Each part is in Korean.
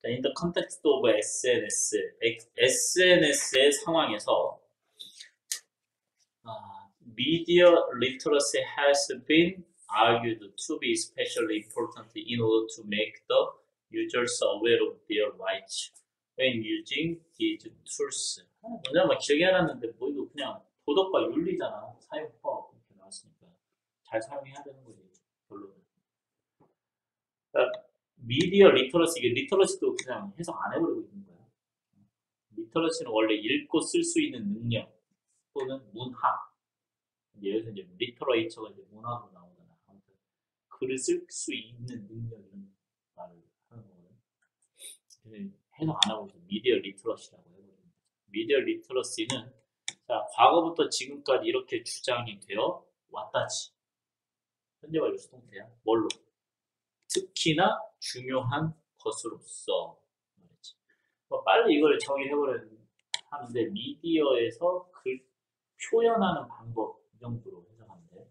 in the context of SNS의 상황에서 media literacy has been argued to be especially important in order to make the users aware of their rights when using these tools. 뭐냐면 길게 해놨는데 뭐 이거 그냥 도덕과 윤리잖아. 사용법 이렇게 나왔으니까 잘 사용해야 되는 거지. 결론은. 그러니까 미디어 리터러시, 이게 리터러시도 그냥 해석 안 해버리고 있는 거야. 리터러시는 원래 읽고 쓸 수 있는 능력 또는 문학. 여기서 이제 리터레이처가 이제 문학으로 나오잖아. 아무튼 글을 쓸 수 있는 능력 이런 말을 하는 거거든. 해석 안 하고 미디어 리터러시라고 해버리는 거죠. 미디어 리터러시는 자 과거부터 지금까지 이렇게 주장이 되어 왔다지. 현재 완료 수동태야. 뭘로? 특히나 중요한 것으로서 말이지. 빨리 이걸 정의해버려야 하는데 미디어에서 글 표현하는 방법 이 정도로 해석하면 돼.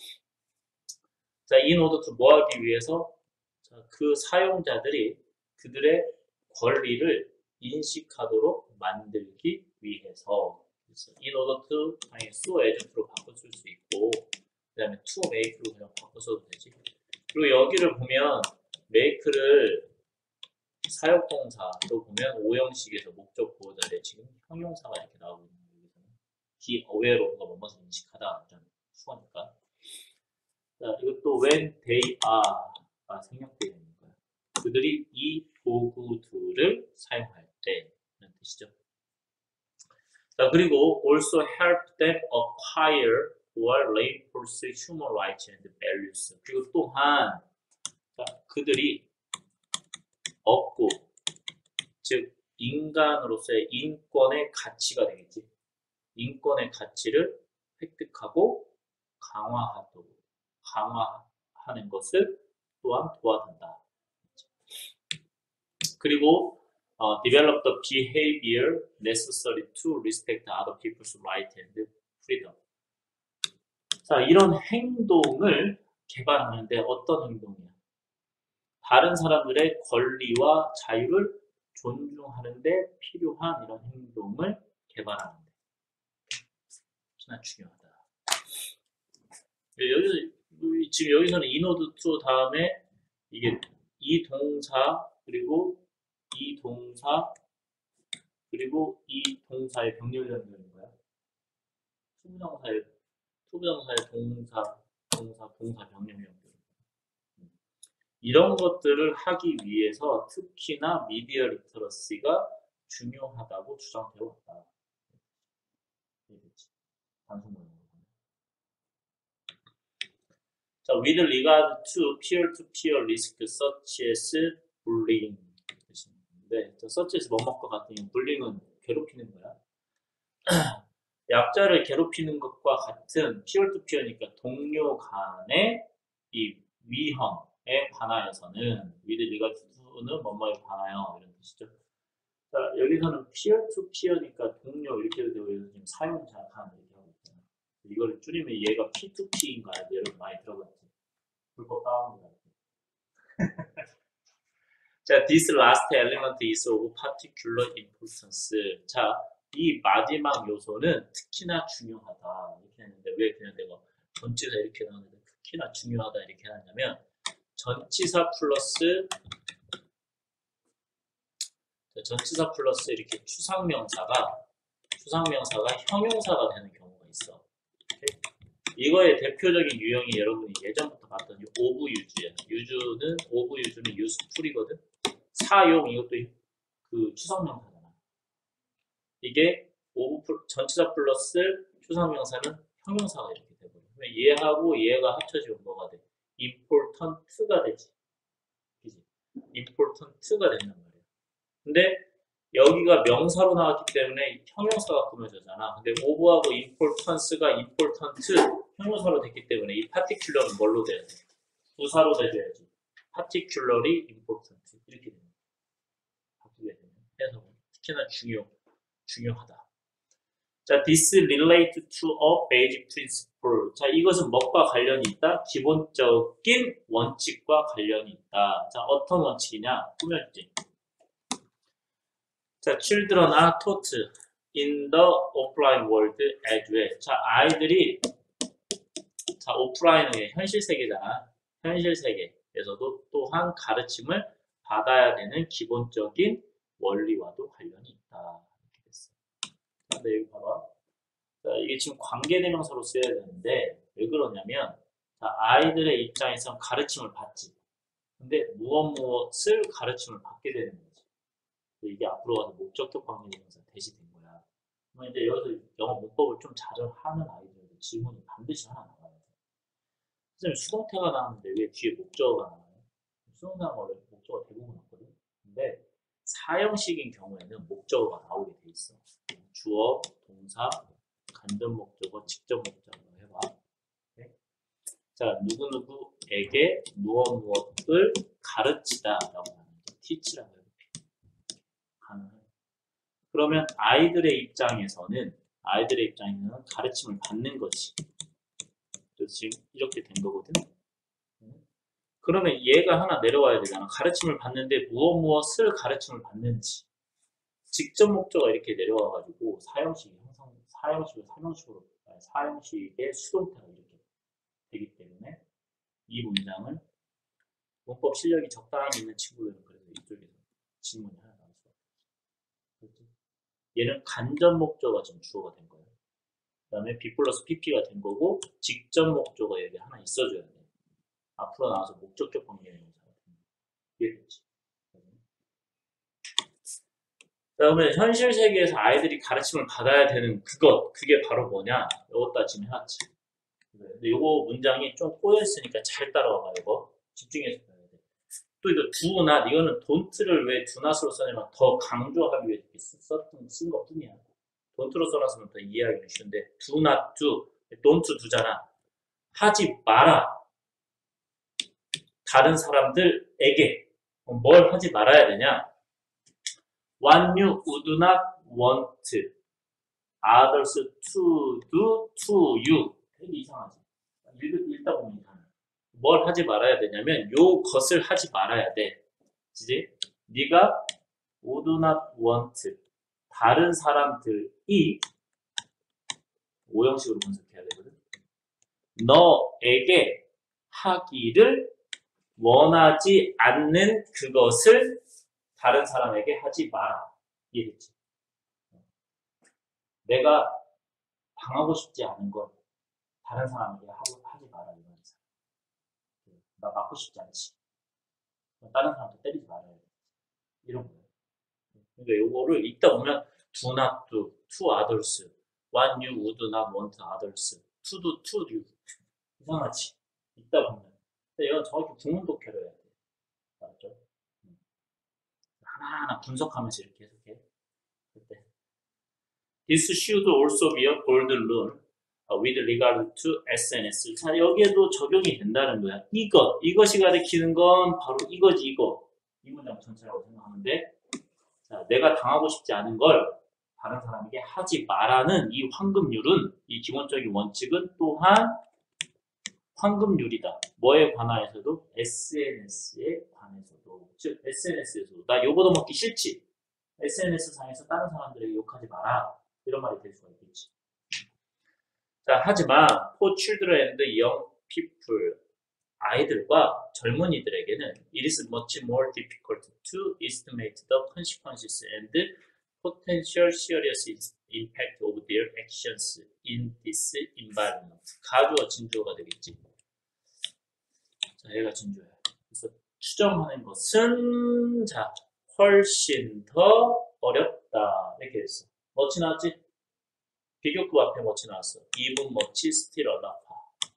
자, in order to 뭐 하기 위해서 자, 그 사용자들이 그들의 권리를 인식하도록 만들기 위해서 in order to 아니 so as로 바꿔쓸 수 있고 그 다음에 to make로 그냥 바꿔써도 되지. 그리고 여기를 보면 make를 사역동사로 보면 오형식에서 목적 보호자의 지금 형용사가 이렇게 나오고 있는 거예요. 여기서는 be aware of가 뭐뭐를 인식하다 이런 수어니까. 자, 이것도 when they are가 생략되어 있는 거예요. 그들이 이 도구들을 사용할 때 이런 뜻이죠. 자, 그리고 also help them acquire or reinforce human rights and values. 그리고 또한 자, 그들이 얻고 즉 인간으로서의 인권의 가치가 되겠지. 인권의 가치를 획득하고 강화하는 것을 또한 도와준다. 그리고 develop the behavior necessary to respect other people's right and freedom. 자, 이런 행동을 개발하는데 어떤 행동이야? 다른 사람들의 권리와 자유를 존중하는데 필요한 이런 행동을 개발하는데 특히나 중요하다. 지금 여기서는 in order to 다음에 이게 이 동사 그리고 이 동사 그리고 이 동사의 병렬 연결인 거야. 투부정사의 동사 병렬 연결. 이런 것들을 하기 위해서 특히나 미디어 리터러시가 중요하다고 주장되어 왔다. 단순문으로. 자, with regard to peer-to-peer risk such as bullying. 네, such as 뭐뭐과 같은 bullying은 괴롭히는 거야. 약자를 괴롭히는 것과 같은 peer-to-peer니까 동료 간의 이 위험에 관하여서는 with regard to는 뭐뭐에 관하여 이런 뜻이죠. 자, 여기서는 peer-to-peer니까 동료 이렇게 되고 여기서 지금 사용자 간 이렇게 하고 있잖아. 이걸 줄이면 얘가 P2P인 거 알죠? 여러분 많이 들어봤지? 불법 다운로드 할 때. 자, this last element is of particular importance. 자, 이 마지막 요소는 특히나 중요하다. 이렇게 했는데 왜 그냥 내가 전치사 이렇게 나오는데 특히나 중요하다 이렇게 해놨냐면 전치사 플러스 이렇게 추상명사가 형용사가 되는 경우가 있어. 오케이? 이거의 대표적인 유형이 여러분이 예전부터 봤던 오브 유즈야. 오브 유즈는 유스풀이거든. 사용 이것도 그 추상명사잖아. 이게 전치사 플러스 추상명사는 형용사가 이렇게 돼버려. 얘하고 얘가 합쳐지면 뭐가 돼? important가 되지. 그지? important가 된단 말이야. 근데 여기가 명사로 나왔기 때문에 형용사가 꾸며졌잖아. 근데 over하고 importance가 important 형용사로 됐기 때문에 이 particular는 뭘로 돼야 돼? 부사로 돼줘야지. particularly important 이렇게 됩니다. 바꾸게 되면 해석은 특히나 중요하다. 자, this relate to a basic principle. 자, 이것은 뭐과 관련이 있다? 기본적인 원칙과 관련이 있다. 자, 어떤 원칙이냐? 꾸몄지. 자, children are taught in the offline world as well. 자, 아이들이 자, 오프라인의 현실 세계잖아. 현실 세계에서도 또한 가르침을 받아야 되는 기본적인 원리와도 관련이 있다. 이렇게 됐어. 근데 여기 봐봐. 자, 이게 지금 관계대명사로 써야 되는데 왜 그러냐면 자, 아이들의 입장에선 가르침을 받지. 근데 무엇을 가르침을 받게 되는 거지. 이게 앞으로 가서 목적격 관계대명사 대시 된 거야. 그러면 이제 여기서 영어 문법을 좀 잘 하는 아이들한테 질문이 반드시 하나 나와야 돼. 선생님 수동태가 나왔는데 왜 뒤에 목적어가 나와요? 수동태가 원래 목적어가 대부분 없거든. 근데 사형식인 경우에는 목적어가 나오게 돼 있어. 주어, 동사, 간접 목적어, 직접 목적어 해봐. 네? 자, 누구누구에게 무엇을 가르치다 라고 하는 게 teach라고 해볼게. 가능해. 그러면 아이들의 입장에서는 가르침을 받는 거지. 지금 이렇게 된 거거든. 그러면 얘가 하나 내려와야 되잖아. 가르침을 받는데 무엇을 가르침을 받는지. 직접 목적어가 이렇게 내려와가지고 사형식의 수동태가 이렇게 되기 때문에 이 문장을 문법 실력이 적당히 있는 친구들은 그래서 이쪽에서 질문이 하나 나올 수가 없어. 얘는 간접 목적어가 지금 주어가 된 거예요. 그 다음에 B 플러스 PP가 된 거고 직접 목적어 여기 하나 있어줘야 돼. 앞으로 나와서 목적격 관계대명사가 된 거. 이해됐지? 그다음에 현실 세계에서 아이들이 가르침을 받아야 되는 그게 바로 뭐냐? 이것도 지금 해놨지. 근데 요거 문장이 좀 꼬여있으니까 잘 따라와봐. 이거 집중해서 봐야 돼. 또 이거 do not 이거는 don't를 왜 do not으로 써냐면 더 강조하기 위해 이렇게 쓴 것뿐이야. don't로 써놨으면 더 이해하기 쉬운데 do not do, don't do잖아. 하지 마라. 다른 사람들에게 뭘 하지 말아야 되냐? What you would not want others to do to you. 되게 이상하지? 읽다 보면 이상해. 뭘 하지 말아야 되냐면 요 것을 하지 말아야 돼. 그치? 네가 would not want 다른 사람들이 오형식으로 분석해야 되거든. 너에게 하기를 원하지 않는 그것을 다른 사람에게 하지 마라. 이해됐지? 내가 당하고 싶지 않은 걸 다른 사람에게 하지 마라. 이런 거. 나 맞고 싶지 않지. 다른 사람한테 때리지 말아야 돼. 이런 거예요. 그러니까 요거를 읽다 보면 do not do, to others, what you would not want others, to do to you. 이상하지? 읽다 보면. 근데 이건 정확히 구문 독해로 해야 돼. 맞죠? 하나하나 분석하면서 이렇게 해석해. 그때. This should also be a golden rule with regard to SNS. 자, 여기에도 적용이 된다는 거야. 이것이 가리키는 건 바로 이거지, 이거. 이 문장 전체라고 생각하는데, 자, 내가 당하고 싶지 않은 걸 다른 사람에게 하지 마라는 이 황금률은, 이 기본적인 원칙은 또한 황금률이다. 뭐에 관하여서도? SNS에 관해서도. 즉, SNS에서도. 나 요거 먹기 싫지? SNS 상에서 다른 사람들에게 욕하지 마라. 이런 말이 될 수가 있겠지. 자, 하지만 for children and young people, 아이들과 젊은이들에게는 it is much more difficult to estimate the consequences and potential serious impact of their actions in this environment. 가주어 진주어가 되겠지. 자, 얘가 진주어야. 그래서 추정하는 것은 자, 훨씬 더 어렵다. 이렇게 됐어. 뭐치 나왔지? 비교급 앞에 뭐치 나왔어? even much still a lot.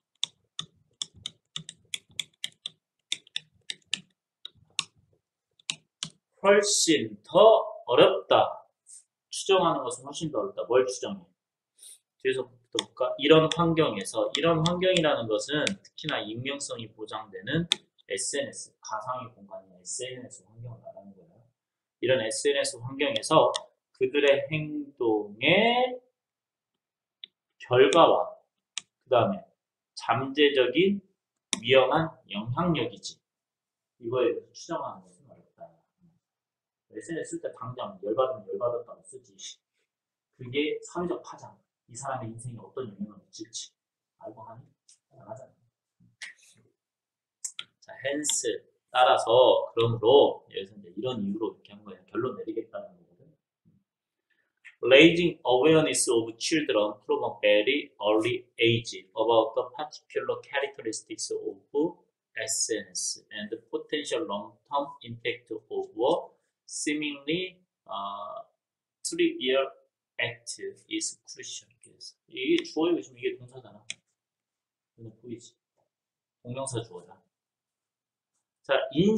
훨씬 더 어렵다. 추정하는 것은 훨씬 더 어렵다. 뭘 추정해? 뒤에서부터 볼까? 이런 환경이라는 것은 특히나 익명성이 보장되는 SNS, 가상의 공간인 SNS 환경을 말하는 거예요. 이런 SNS 환경에서 그들의 행동의 결과와 그 다음에 잠재적인 위험한 영향력이지. 이거에 대해서 추정하는 것은 어렵다. SNS 쓸 때 당장 열받으면 열받았다고 쓰지. 그게 사회적 파장, 이 사람의 인생에 어떤 영향을 미칠지 알고 하니 당연하잖아. 자, 헨스 따라서 그러므로 여기서 이제 이런 이유로 이렇게 한 거야. 결론 내리겠다는 거거든. Raising awareness of children from a very early age about the particular characteristics of SNS and the potential long-term impact of a seemingly trivial act is crucial. 이게 주어이고 지금 이게 동사잖아. 눈에 보이지? 동명사 주어다. 자,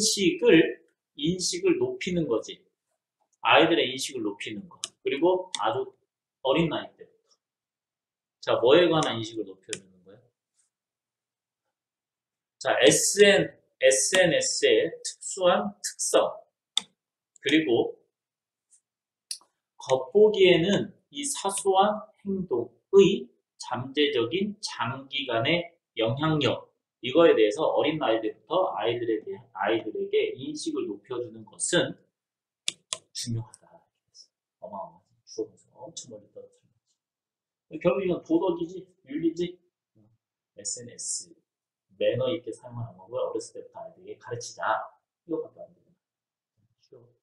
인식을 높이는 거지. 아이들의 인식을 높이는 거. 그리고 아주 어린 나이 때부터. 자, 뭐에 관한 인식을 높여주는 거야? 자, SNS의 특수한 특성. 그리고 겉보기에는 이 사소한 행동의 잠재적인 장기간의 영향력. 이거에 대해서 어린 나이 때부터 아이들에게 인식을 높여주는 것은 중요하다. 어마어마하지. 주어면서 엄청 멀리 떨어뜨리는 거지. 결국 이건 도덕이지, 윤리지. SNS 매너 있게 사용하는 거고요. 어렸을 때부터 아이들에게 가르치자. 이거밖에 안 되는 거야.